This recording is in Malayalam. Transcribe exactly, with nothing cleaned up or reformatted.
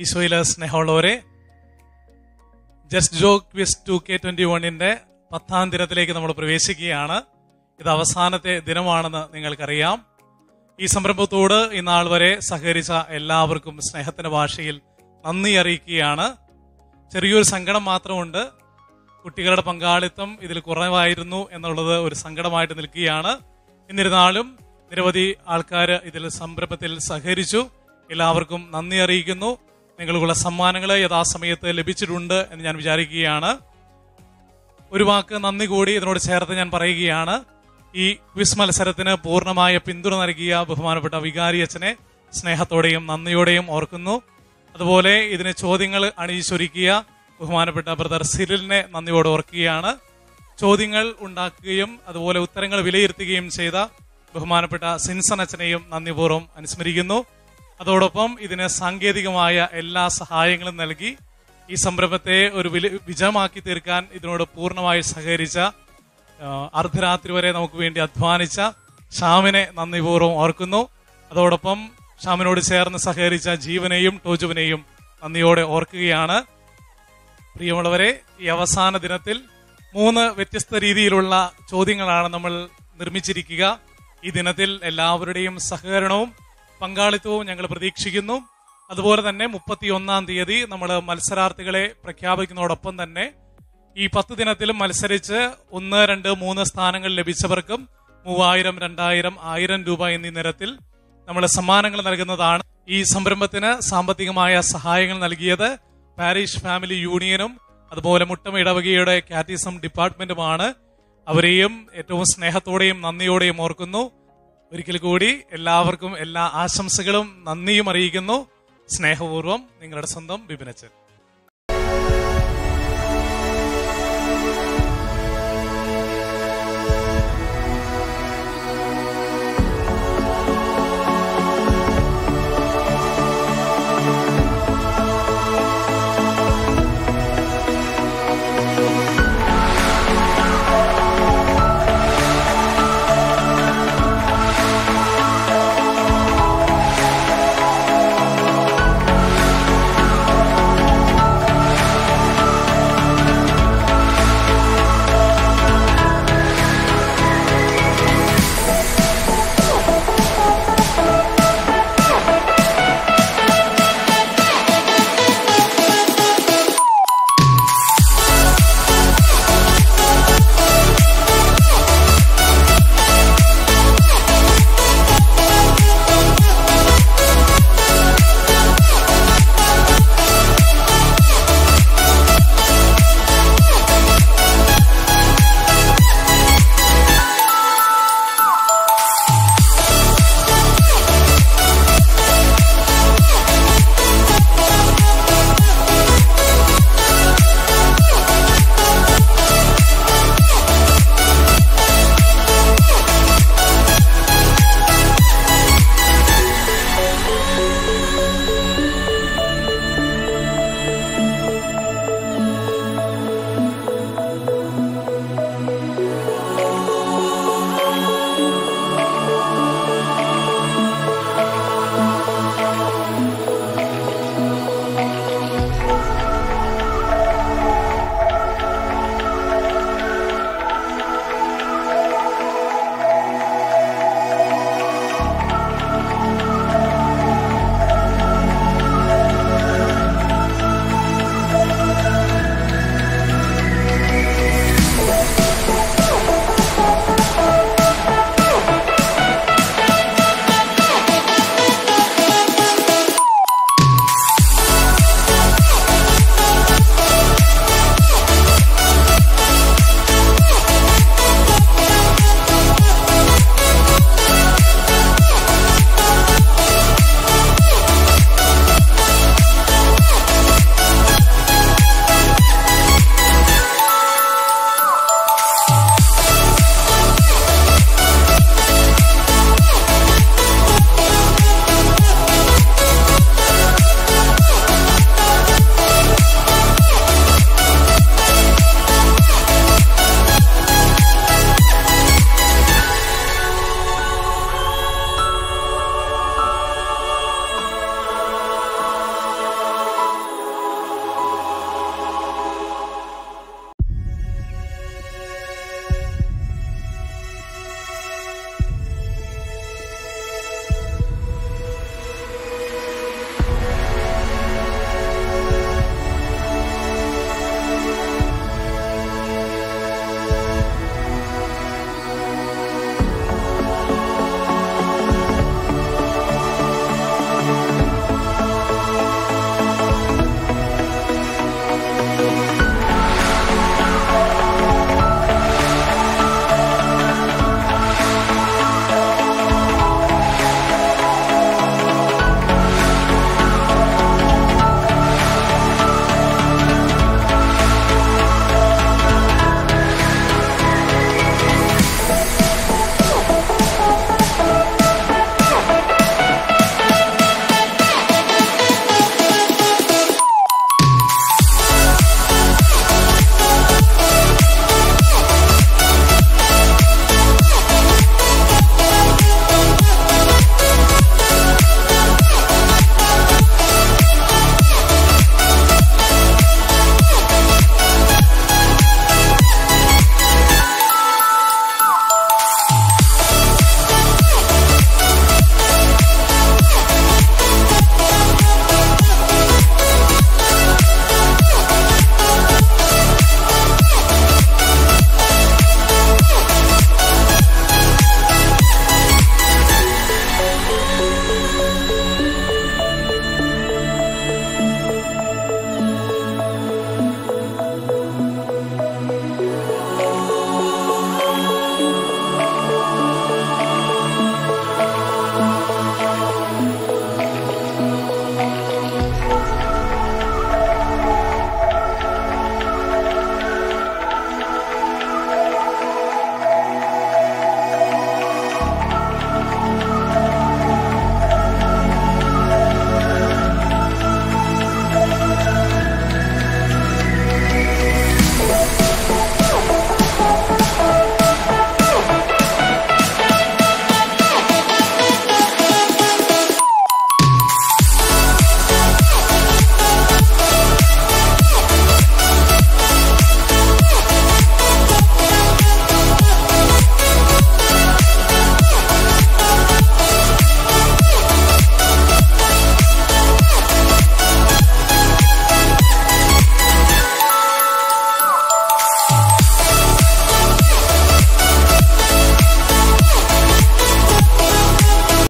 ഈശോയിലെ സ്നേഹമുള്ളവരെ, ജസ്റ്റ് ജോ ക്വിസ് ടു കെ ട്വന്റി വണ്ണിന്റെ പത്താം ദിനത്തിലേക്ക് നമ്മൾ പ്രവേശിക്കുകയാണ്. ഇത് അവസാനത്തെ ദിനമാണെന്ന് നിങ്ങൾക്കറിയാം. ഈ സംരംഭത്തോട് ഇന്നാൾ വരെ സഹകരിച്ച എല്ലാവർക്കും സ്നേഹത്തിന്റെ ഭാഷയിൽ നന്ദി അറിയിക്കുകയാണ്. ചെറിയൊരു സങ്കടം മാത്രമുണ്ട്. കുട്ടികളുടെ പങ്കാളിത്തം ഇതിൽ കുറവായിരുന്നു എന്നുള്ളത് ഒരു സങ്കടമായിട്ട് നിൽക്കുകയാണ്. എന്നിരുന്നാലും നിരവധി ആൾക്കാർ ഇതിൽ സംരംഭത്തിൽ സഹകരിച്ചു. എല്ലാവർക്കും നന്ദി അറിയിക്കുന്നു. നിങ്ങൾക്കുള്ള സമ്മാനങ്ങൾ യഥാസമയത്ത് ലഭിച്ചിട്ടുണ്ട് എന്ന് ഞാൻ വിചാരിക്കുകയാണ്. ഒരു വാക്ക് നന്ദി കൂടി ഇതിനോട് ചേർത്ത് ഞാൻ പറയുകയാണ്. ഈ ക്വിസ് മത്സരത്തിന് പൂർണ്ണമായ പിന്തുണ നൽകിയ ബഹുമാനപ്പെട്ട വികാരി അച്ഛനെ സ്നേഹത്തോടെയും നന്ദിയോടെയും ഓർക്കുന്നു. അതുപോലെ ഇതിന് ചോദ്യങ്ങൾ അണിയിച്ചൊരുക്കിയ ബഹുമാനപ്പെട്ട ബ്രദർ സിരിലിനെ നന്ദിയോടെ ഓർക്കുകയാണ്. ചോദ്യങ്ങൾ ഉണ്ടാക്കുകയും അതുപോലെ ഉത്തരങ്ങൾ വിലയിരുത്തുകയും ചെയ്ത ബഹുമാനപ്പെട്ട സിൻസൺ അച്ഛനെയും നന്ദിപൂർവ്വം അനുസ്മരിക്കുന്നു. അതോടൊപ്പം ഇതിന് സാങ്കേതികമായ എല്ലാ സഹായങ്ങളും നൽകി ഈ സംരംഭത്തെ ഒരു വിജയമാക്കി തീർക്കാൻ ഇതിനോട് പൂർണ്ണമായി സഹകരിച്ച, അർദ്ധരാത്രി വരെ നമുക്ക് വേണ്ടി അധ്വാനിച്ച ഷാമിനെ നന്ദിപൂർവ്വം ഓർക്കുന്നു. അതോടൊപ്പം ഷാമിനോട് ചേർന്ന് സഹകരിച്ച ജീവനെയും ടോജുവിനെയും നന്ദിയോടെ ഓർക്കുകയാണ്. പ്രിയമുള്ളവരെ, ഈ അവസാന ദിനത്തിൽ മൂന്ന് വ്യത്യസ്ത രീതിയിലുള്ള ചോദ്യങ്ങളാണ് നമ്മൾ നിർമ്മിച്ചിരിക്കുക. ഈ ദിനത്തിൽ എല്ലാവരുടെയും സഹകരണവും പങ്കാളിത്തവും ഞങ്ങൾ പ്രതീക്ഷിക്കുന്നു. അതുപോലെ തന്നെ മുപ്പത്തി ഒന്നാം തീയതി നമ്മൾ മത്സരാർത്ഥികളെ പ്രഖ്യാപിക്കുന്നതോടൊപ്പം തന്നെ ഈ പത്ത് ദിനത്തിലും മത്സരിച്ച് ഒന്ന് രണ്ട് മൂന്ന് സ്ഥാനങ്ങൾ ലഭിച്ചവർക്കും മൂവായിരം രണ്ടായിരം ആയിരം രൂപ എന്നീ നിരത്തിൽ നമ്മൾ സമ്മാനങ്ങൾ നൽകുന്നതാണ്. ഈ സംരംഭത്തിന് സാമ്പത്തികമായ സഹായങ്ങൾ നൽകിയത് പാരിഷ് ഫാമിലി യൂണിയനും അതുപോലെ മുട്ടം ഇടവകയുടെ കാറ്റിസം ഡിപ്പാർട്ട്മെന്റുമാണ്. അവരെയും ഏറ്റവും സ്നേഹത്തോടെയും നന്ദിയോടെയും ഓർക്കുന്നു. ഒരിക്കൽ കൂടി എല്ലാവർക്കും എല്ലാ ആശംസകളും നന്ദിയും അറിയിക്കുന്നു. സ്നേഹപൂർവ്വം നിങ്ങളുടെ സ്വന്തം ബിബിനച്ചൻ.